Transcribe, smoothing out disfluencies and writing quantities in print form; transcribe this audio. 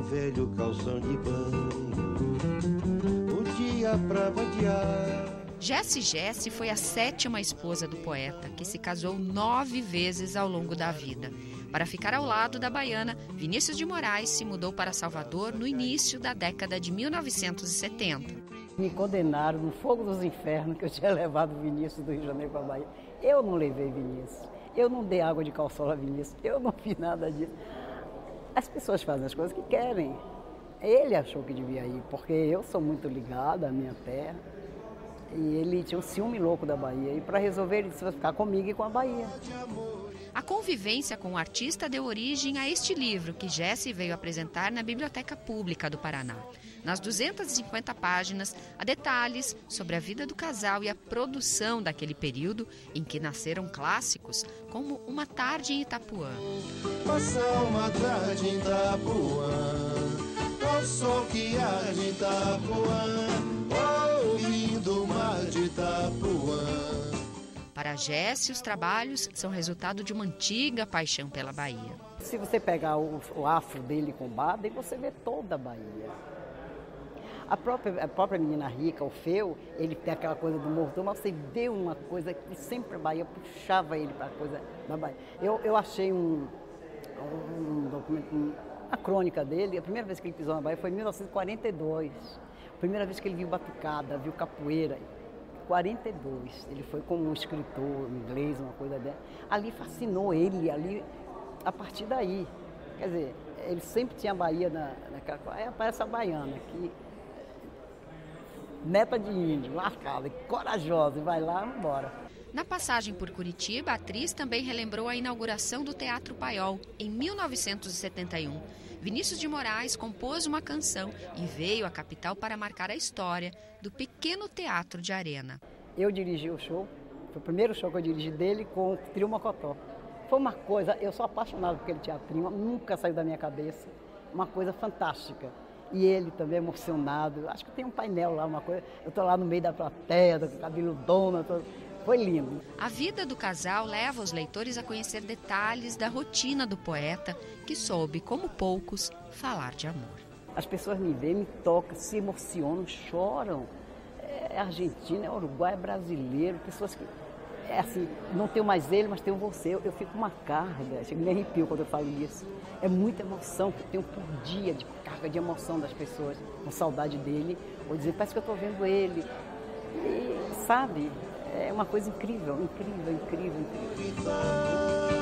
velho calção de banho, o dia pra vadiar. Jesse foi a 7ª esposa do poeta, que se casou 9 vezes ao longo da vida. Para ficar ao lado da baiana, Vinícius de Moraes se mudou para Salvador no início da década de 1970. Me condenaram no fogo dos infernos que eu tinha levado o Vinícius do Rio de Janeiro para a Bahia. Eu não levei Vinícius, eu não dei água de calçola a Vinícius, eu não fiz nada disso. As pessoas fazem as coisas que querem. Ele achou que devia ir, porque eu sou muito ligada à minha terra. E ele tinha um ciúme louco da Bahia. E para resolver, ele disse: vai ficar comigo e com a Bahia. A convivência com o artista deu origem a este livro que Jesse veio apresentar na Biblioteca Pública do Paraná. Nas 250 páginas, há detalhes sobre a vida do casal e a produção daquele período em que nasceram clássicos como Uma Tarde em Itapuã. Passar uma tarde em Itapuã, o sol que arde em Itapuã, ouvindo o mar de Itapuã. Para Jesse, os trabalhos são resultado de uma antiga paixão pela Bahia. Se você pegar o afro dele com Baden, você vê toda a Bahia. A própria Menina Rica, o Feu, ele tem aquela coisa do mordomo, mas você vê uma coisa que sempre a Bahia puxava ele para a coisa da Bahia. Eu achei um documento, a crônica dele, a primeira vez que ele pisou na Bahia foi em 1942. A primeira vez que ele viu batucada, viu capoeira. 42, ele foi como um escritor inglês, uma coisa dessa. Ali fascinou ele, ali, a partir daí. Quer dizer, ele sempre tinha a Bahia naquela coisa. Aí aparece a baiana, que neta de índio, lascada, corajosa, e vai lá e embora. Na passagem por Curitiba, a atriz também relembrou a inauguração do Teatro Paiol, em 1971. Vinícius de Moraes compôs uma canção e veio à capital para marcar a história do pequeno teatro de arena. Eu dirigi o show, foi o primeiro show que eu dirigi dele com o Trio Mocotó. Foi uma coisa, eu sou apaixonado por aquele teatrinho, nunca saiu da minha cabeça, uma coisa fantástica. E ele também emocionado, acho que tem um painel lá, uma coisa, eu estou lá no meio da plateia, do cabelo dona, foi lindo. A vida do casal leva os leitores a conhecer detalhes da rotina do poeta, que soube, como poucos, falar de amor. As pessoas me veem, me tocam, se emocionam, choram. É Argentina, é Uruguai, é brasileiro, pessoas que... É assim, não tenho mais ele, mas tenho você. Eu fico uma carga, chego me arrepio quando eu falo disso. É muita emoção que eu tenho por dia, de carga de emoção das pessoas, com saudade dele, ou dizer, parece que eu estou vendo ele. E, sabe, é uma coisa incrível, incrível, incrível, incrível.